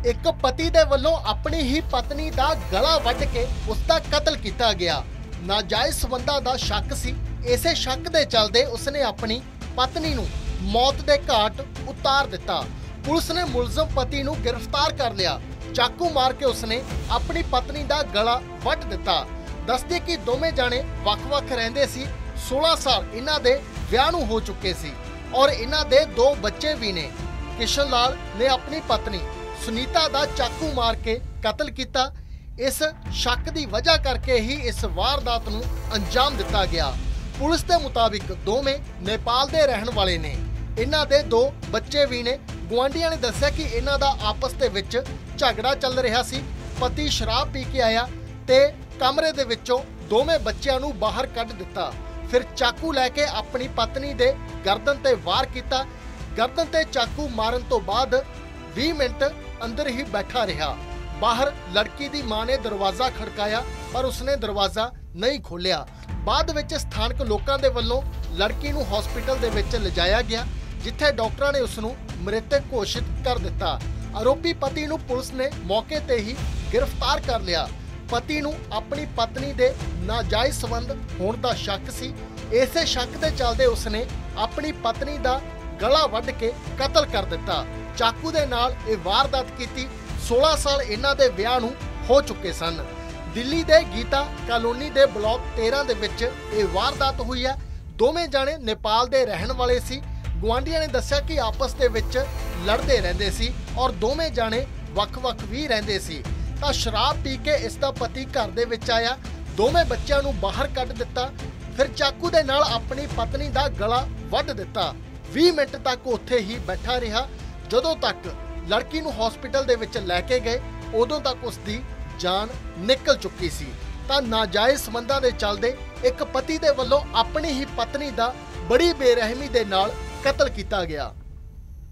एक पति दे वल्लों अपनी ही पत्नी दा गला वड्ड के उसका कतल किया गया। नाजायज संबंधां दा शक सी। इसे शक दे चलदे उसने अपनी पत्नी नूं मौत दे घाट उतार दिता। पुलिस ने मुलजम पति नूं गिरफ्तार कर लिया। चाकू मार के उसने अपनी पत्नी दा गला वड्ड दिता। दसदे कि दोवें जाने वख-वख रहिंदे सी। 16 साल इन्हां दे विआह नूं हो चुके सी और इन्हां दे 2 बच्चे भी ने। किशन लाल ने अपनी पत्नी सुनीता दा चाकू मार के कतल किया। इस शक की वजह करके ही इस वारदात नूं अंजाम दिता गया। पुलिस के मुताबिक दोवें नेपाल के रहने वाले ने। इन्हां दे 2 बच्चे भी ने। गुआंढियां ने दस्सिया कि इन्हां दा आपस दे विच झगड़ा चल रहा सी। पति शराब पी के आया ते कमरे दे विचों दोवें बच्चिआं नूं बाहर कढ दिता। फिर चाकू लैके अपनी पत्नी दे गर्दन ते वार किया। गर्दन ते चाकू मारन तो बाद 20 मिनट अंदर ही बैठा रहा। बाहर लड़की दी मां ने दरवाजा खड़काया पर उसने दरवाजा नहीं खोलिया। बाद विच स्थानक लोकां दे वल्लों लड़की नूं हॉस्पिटल दे विच लिजाया गया, जिथे डॉक्टरां ने उसनूं मृतक घोषित कर दिता। आरोपी पति नूं पुलिस ने मौके ते ही गिरफ्तार कर लिया। पति नूं अपनी पत्नी दे नाजायज संबंध होण दा शक सी। इसे शक दे चलदे उसने अपनी पत्नी दा गला वड्ड के कतल कर दिता। चाकू दे नाल ये वारदात कीती। 16 साल इन्हां दे विआह नूं हो चुके सन। दिल्ली दे गीता कॉलोनी दे ब्लॉक 13 दे विच ये वारदात हुई है। दोवें जाने नेपाल दे रहन वाले सी। गुआंढियां ने दस्सिया कि आपस दे विच लड़दे रहिंदे सी और दोवें जाने वख-वख भी रहिंदे सी। तां शराब पी के इसदा पति घर दे विच आया, दोवें बच्चिआं नूं बाहर कढ दिता। फिर चाकू दे नाल अपनी पत्नी दा गला वड्ड दिता। 20 मिनट तक उत्थे ही बैठा रहा। जदों तक लड़की नूं हॉस्पिटल दे विच लैके गए उदों तक उसकी जान निकल चुकी सी। तां नाजायज संबंधां दे चलदे एक पति दे वल्लों अपनी ही पत्नी दा बड़ी बेरहमी दे नाल कतल किया गया।